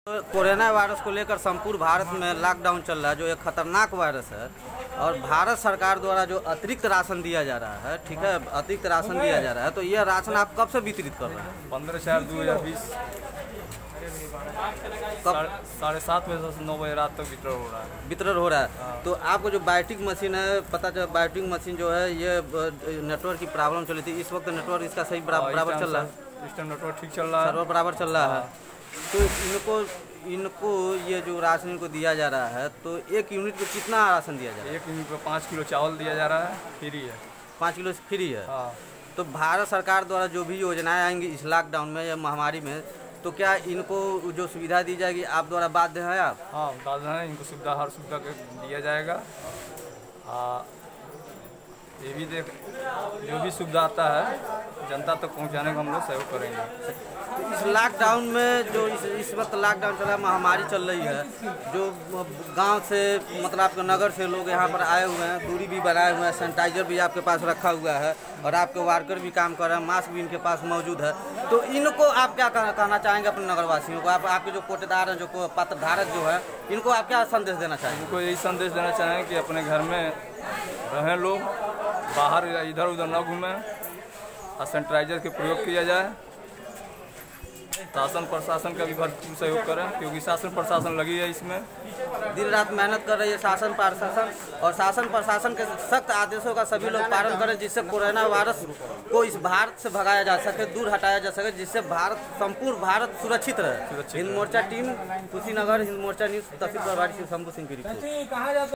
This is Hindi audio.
कोरोना वायरस को लेकर संपूर्ण भारत में लॉकडाउन चल रहा है, जो एक खतरनाक वायरस है। और भारत सरकार द्वारा जो अतिरिक्त राशन दिया जा रहा है, ठीक है, अतिरिक्त राशन दिया जा रहा है, तो यह राशन आप कब से वितरित कर रहे हैं? 15/4/2020 7:30 बजे से 9 बजे रात तक वितरण हो रहा है। हाँ। तो आपको जो बायोटिक मशीन है, पता चला बायोटिक मशीन जो है ये नेटवर्क की प्रॉब्लम चली थी, इस वक्त नेटवर्क इसका सही बराबर चल रहा है? इस टाइम नेटवर्क ठीक चल रहा है, सर्वर बराबर चल रहा है। तो इनको ये जो राशन को दिया जा रहा है, तो एक यूनिट को कितना राशन दिया जा रहा है? एक यूनिट को 5 किलो चावल दिया जा रहा है, फ्री है। 5 किलो फ्री है। हाँ। तो भारत सरकार द्वारा जो भी योजनाएं आएंगी इस लॉकडाउन में या महामारी में, तो क्या इनको जो सुविधा दी जाएगी आप द्वारा बाध्य हैं आप? हाँ, बाध्य हैं, इनको सुविधा हर सुविधा दिया जाएगा। ये भी जो भी सुविधा आता है जनता तक पहुंचाने का हम लोग सहयोग करेंगे। इस लॉकडाउन में जो इस वक्त लॉकडाउन चल रहा है, महामारी चल रही है, जो गांव से मतलब आपके नगर से लोग यहाँ पर आए हुए हैं, दूरी भी बनाए हुए हैं, सैनिटाइजर भी आपके पास रखा हुआ है और आपके वर्कर भी काम कर रहे हैं, मास्क भी इनके पास मौजूद है। तो इनको आप क्या कहना चाहेंगे अपने नगरवासियों को? आपके जो कोटेदार हैं, जो पत्रधारक जो है, इनको आप क्या संदेश देना चाहेंगे? इनको यही संदेश देना चाहेंगे कि अपने घर में रहें, लोग बाहर इधर उधर न घूमें और सैनिटाइजर के प्रयोग किया जाए। शासन प्रशासन का भी भरपूर सहयोग करें, क्योंकि शासन प्रशासन लगी है इसमें, दिन रात मेहनत कर रही है शासन प्रशासन, और शासन प्रशासन के सख्त आदेशों का सभी लोग पालन करें, जिससे कोरोना वायरस को इस भारत से भगाया जा सके, दूर हटाया जा सके, जिससे संपूर्ण भारत सुरक्षित रहे। हिंद मोर्चा टीम, कुशीनगर, हिंद मोर्चा न्यूज़, तहसील प्रभारी शंभू सिंह की रिपोर्ट।